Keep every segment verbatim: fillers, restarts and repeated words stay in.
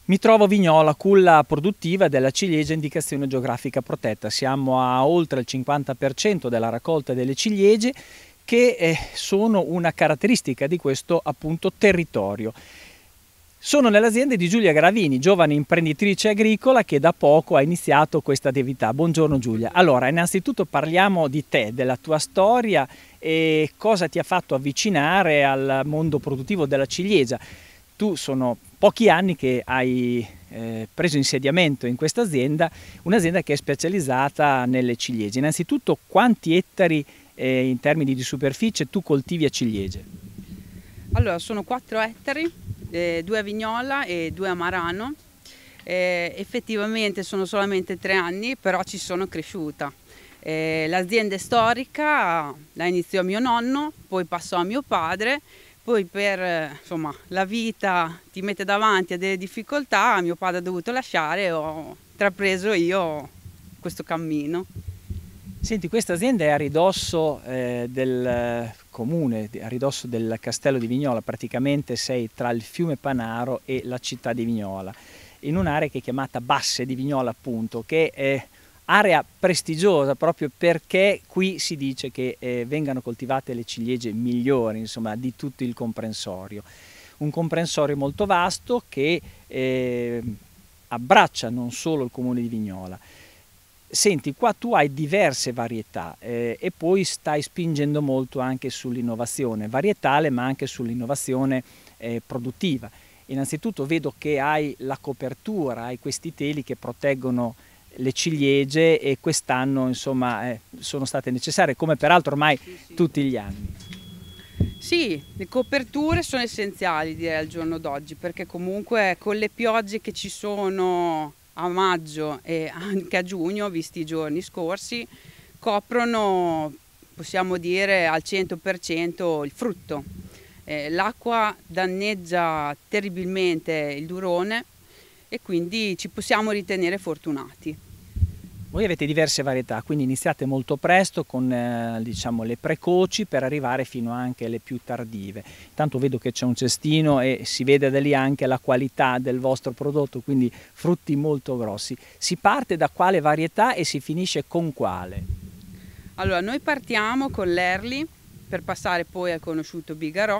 Mi trovo a Vignola, culla produttiva della ciliegia indicazione geografica protetta. Siamo a oltre il cinquanta per cento della raccolta delle ciliegie che eh, sono una caratteristica di questo appunto territorio. Sono nell'azienda di Giulia Gravini, giovane imprenditrice agricola che da poco ha iniziato questa attività. Buongiorno Giulia. Allora, innanzitutto parliamo di te, della tua storia e cosa ti ha fatto avvicinare al mondo produttivo della ciliegia. Tu sono pochi anni che hai eh, preso insediamento in questa azienda, un'azienda che è specializzata nelle ciliegie. Innanzitutto, quanti ettari eh, in termini di superficie tu coltivi a ciliegie? Allora, sono quattro ettari, eh, due a Vignola e due a Marano. Eh, effettivamente sono solamente tre anni, però ci sono cresciuta. Eh, l'azienda è storica, la iniziò mio nonno, poi passò a mio padre. Poi per insomma, la vita ti mette davanti a delle difficoltà, mio padre ha dovuto lasciare e ho intrapreso io questo cammino. Senti, questa azienda è a ridosso eh, del comune, a ridosso del castello di Vignola, praticamente sei tra il fiume Panaro e la città di Vignola, in un'area che è chiamata Basse di Vignola appunto, che è area prestigiosa proprio perché qui si dice che eh, vengano coltivate le ciliegie migliori, insomma, di tutto il comprensorio. Un comprensorio molto vasto che eh, abbraccia non solo il comune di Vignola. Senti, qua tu hai diverse varietà eh, e poi stai spingendo molto anche sull'innovazione varietale ma anche sull'innovazione eh, produttiva. Innanzitutto vedo che hai la copertura, hai questi teli che proteggono le ciliegie e quest'anno insomma eh, sono state necessarie, come peraltro ormai sì, sì. tutti gli anni. Sì, le coperture sono essenziali direi al giorno d'oggi, perché comunque con le piogge che ci sono a maggio e anche a giugno, visti i giorni scorsi, coprono, possiamo dire, al cento per cento il frutto. Eh, l'acqua danneggia terribilmente il durone e quindi ci possiamo ritenere fortunati. Voi avete diverse varietà, quindi iniziate molto presto con eh, diciamo, le precoci per arrivare fino anche alle più tardive. Intanto vedo che c'è un cestino e si vede da lì anche la qualità del vostro prodotto, quindi frutti molto grossi. Si parte da quale varietà e si finisce con quale? Allora, noi partiamo con l'Early per passare poi al conosciuto Bigarò.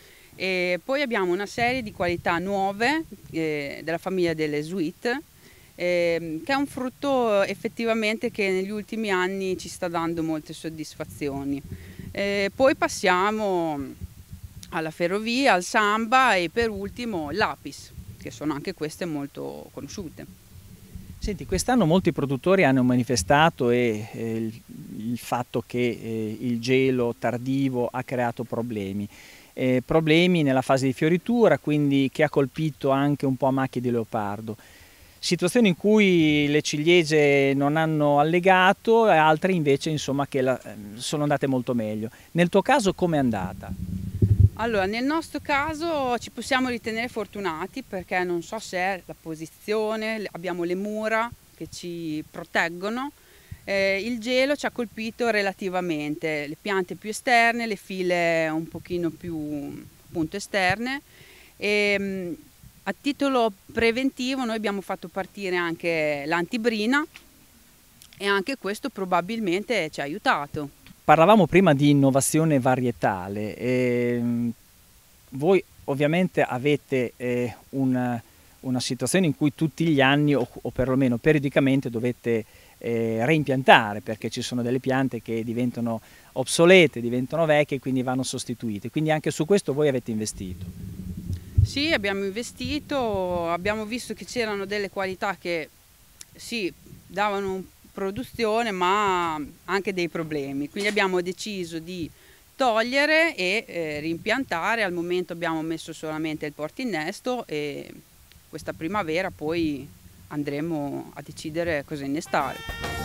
E poi abbiamo una serie di qualità nuove eh, della famiglia delle Sweet, eh, che è un frutto effettivamente che negli ultimi anni ci sta dando molte soddisfazioni. Eh, poi passiamo alla Ferrovia, al Samba e per ultimo l'Apis, che sono anche queste molto conosciute. Senti, quest'anno molti produttori hanno manifestato e, eh, il, il fatto che eh, il gelo tardivo ha creato problemi. Eh, problemi nella fase di fioritura, quindi che ha colpito anche un po' a macchie di leopardo. Situazioni in cui le ciliegie non hanno allegato e altre invece insomma, che la, sono andate molto meglio. Nel tuo caso com'è andata? Allora, nel nostro caso ci possiamo ritenere fortunati perché non so se è la posizione, abbiamo le mura che ci proteggono. Eh, il gelo ci ha colpito relativamente, le piante più esterne, le file un pochino più appunto esterne e mh, a titolo preventivo noi abbiamo fatto partire anche l'antibrina e anche questo probabilmente ci ha aiutato. Parlavamo prima di innovazione varietale e mh, voi ovviamente avete eh, una, una situazione in cui tutti gli anni o, o perlomeno periodicamente dovete Eh, reimpiantare perché ci sono delle piante che diventano obsolete, diventano vecchie e quindi vanno sostituite, quindi anche su questo voi avete investito. Sì, abbiamo investito, abbiamo visto che c'erano delle qualità che sì, davano produzione ma anche dei problemi, quindi abbiamo deciso di togliere e eh, rimpiantare. Al momento abbiamo messo solamente il portinnesto e questa primavera poi andremo a decidere cosa innestare.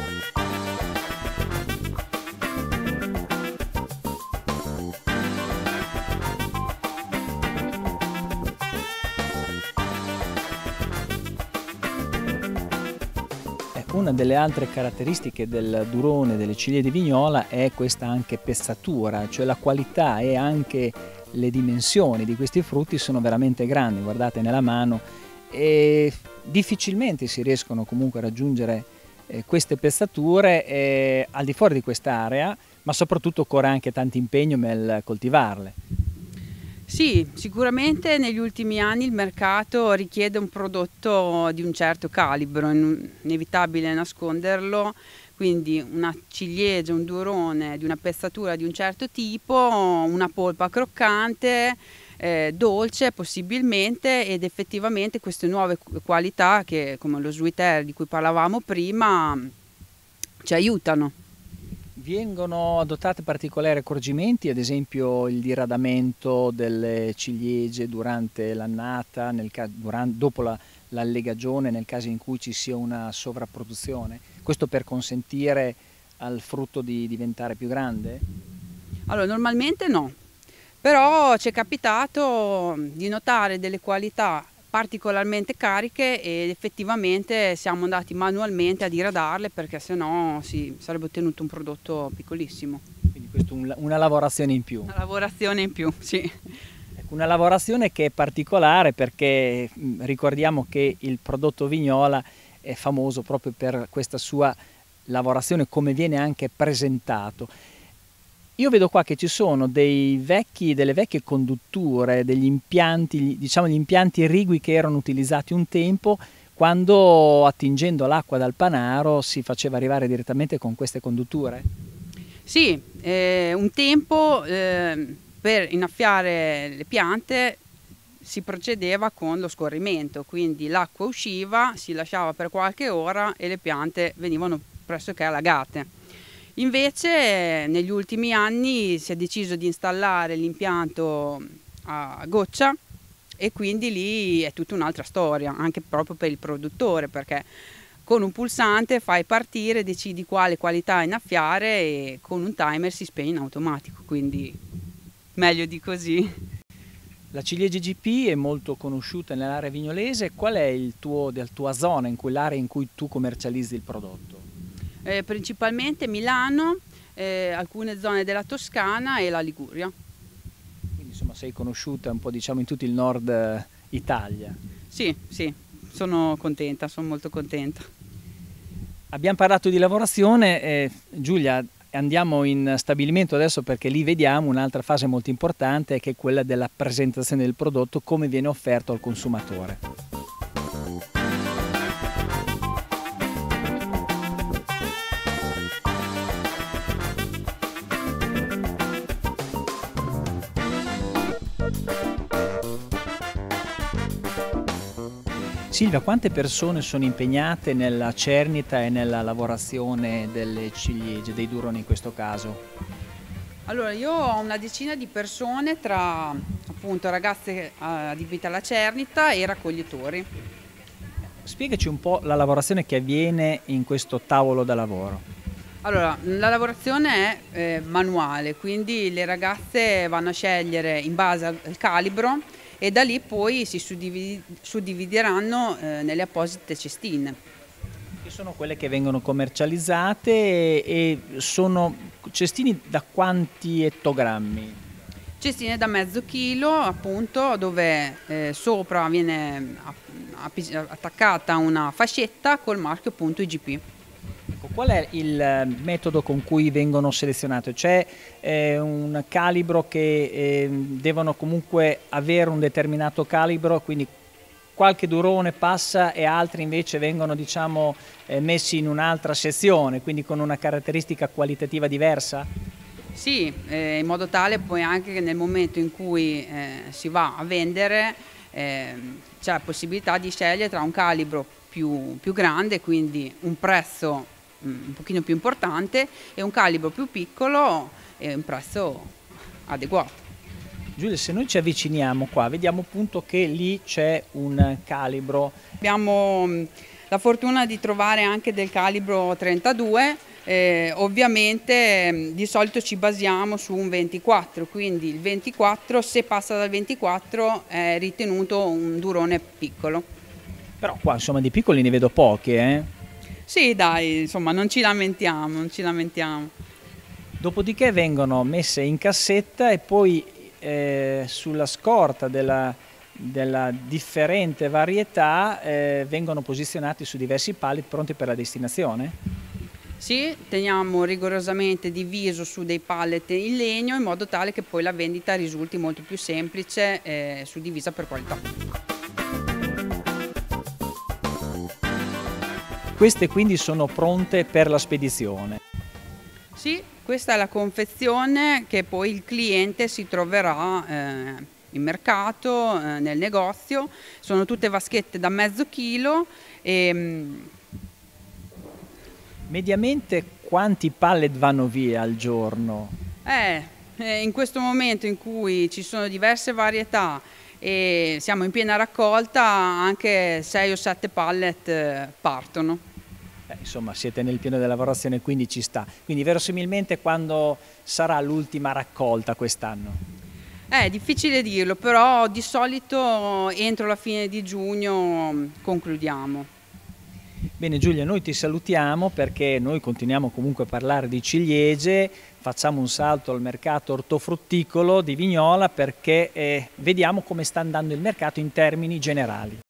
Una delle altre caratteristiche del durone delle ciliegie di Vignola è questa anche pezzatura, cioè la qualità e anche le dimensioni di questi frutti sono veramente grandi. Guardate nella mano e difficilmente si riescono comunque a raggiungere eh, queste pezzature eh, al di fuori di quest'area, ma soprattutto occorre anche tanto impegno nel coltivarle. Sì, sicuramente negli ultimi anni il mercato richiede un prodotto di un certo calibro, è inevitabile nasconderlo, quindi una ciliegia, un durone di una pezzatura di un certo tipo, una polpa croccante, eh, dolce possibilmente, ed effettivamente queste nuove qualità, che come lo sweet air di cui parlavamo prima, ci aiutano. Vengono adottate particolari accorgimenti, ad esempio il diradamento delle ciliegie durante l'annata, dopo la, l'allegagione, nel caso in cui ci sia una sovrapproduzione? Questo per consentire al frutto di diventare più grande? Allora, normalmente no, però ci è capitato di notare delle qualità particolarmente cariche ed effettivamente siamo andati manualmente a diradarle, perché sennò si sarebbe ottenuto un prodotto piccolissimo. Quindi questo è una lavorazione in più. Una lavorazione in più, sì. Una lavorazione che è particolare perché ricordiamo che il prodotto Vignola è famoso proprio per questa sua lavorazione, come viene anche presentato. Io vedo qua che ci sono dei vecchi, delle vecchie condutture, degli impianti, diciamo gli impianti irrigui che erano utilizzati un tempo, quando attingendo l'acqua dal Panaro si faceva arrivare direttamente con queste condutture? Sì, eh, un tempo eh, per innaffiare le piante si procedeva con lo scorrimento, quindi l'acqua usciva, si lasciava per qualche ora e le piante venivano pressoché allagate. Invece negli ultimi anni si è deciso di installare l'impianto a goccia e quindi lì è tutta un'altra storia, anche proprio per il produttore, perché con un pulsante fai partire, decidi quale qualità innaffiare e con un timer si spegne in automatico, quindi meglio di così. La ciliegia G P è molto conosciuta nell'area vignolese. Qual è il tuo, la tua zona, in quell'area in cui tu commercializzi il prodotto? Eh, principalmente Milano, eh, alcune zone della Toscana e la Liguria. Quindi insomma sei conosciuta un po', diciamo, in tutto il nord Italia. Sì, sì, sono contenta, sono molto contenta. Abbiamo parlato di lavorazione, eh, Giulia, andiamo in stabilimento adesso perché lì vediamo un'altra fase molto importante, che è quella della presentazione del prodotto, come viene offerto al consumatore. Silvia, quante persone sono impegnate nella cernita e nella lavorazione delle ciliegie, dei duroni in questo caso? Allora, io ho una decina di persone tra appunto ragazze adibite alla cernita e raccoglitori. Spiegaci un po' la lavorazione che avviene in questo tavolo da lavoro. Allora, la lavorazione è eh, manuale, quindi le ragazze vanno a scegliere in base al calibro e da lì poi si suddivideranno eh, nelle apposite cestine. Che sono quelle che vengono commercializzate e, e sono cestini da quanti ettogrammi? Cestine da mezzo chilo, appunto, dove eh, sopra viene attaccata una fascetta col marchio appunto I G P. Qual è il metodo con cui vengono selezionate? C'è eh, un calibro che eh, devono comunque avere un determinato calibro, quindi qualche durone passa e altri invece vengono, diciamo, eh, messi in un'altra sezione, quindi con una caratteristica qualitativa diversa? Sì, eh, in modo tale poi anche che nel momento in cui eh, si va a vendere eh, c'è la possibilità di scegliere tra un calibro più, più grande, quindi un prezzo un pochino più importante, e un calibro più piccolo e un prezzo adeguato. Giulia, se noi ci avviciniamo qua, vediamo appunto che lì c'è un calibro. Abbiamo la fortuna di trovare anche del calibro trentadue, eh, ovviamente di solito ci basiamo su un ventiquattro, quindi il ventiquattro, se passa dal ventiquattro è ritenuto un durone piccolo. Però qua insomma di piccoli ne vedo pochi, eh? Sì, dai, insomma, non ci lamentiamo, non ci lamentiamo. Dopodiché vengono messe in cassetta e poi eh, sulla scorta della, della differente varietà eh, vengono posizionati su diversi pallet pronti per la destinazione? Sì, teniamo rigorosamente diviso su dei pallet in legno in modo tale che poi la vendita risulti molto più semplice e suddivisa per qualità. Queste quindi sono pronte per la spedizione? Sì, questa è la confezione che poi il cliente si troverà eh, in mercato, eh, nel negozio. Sono tutte vaschette da mezzo chilo e mediamente quanti pallet vanno via al giorno? Eh, in questo momento in cui ci sono diverse varietà e siamo in piena raccolta, anche sei o sette pallet partono. Eh, insomma, siete nel pieno della lavorazione, quindi ci sta. Quindi verosimilmente quando sarà l'ultima raccolta quest'anno? È difficile dirlo, però di solito entro la fine di giugno concludiamo. Bene Giulia, noi ti salutiamo perché noi continuiamo comunque a parlare di ciliegie, facciamo un salto al mercato ortofrutticolo di Vignola perché eh, vediamo come sta andando il mercato in termini generali.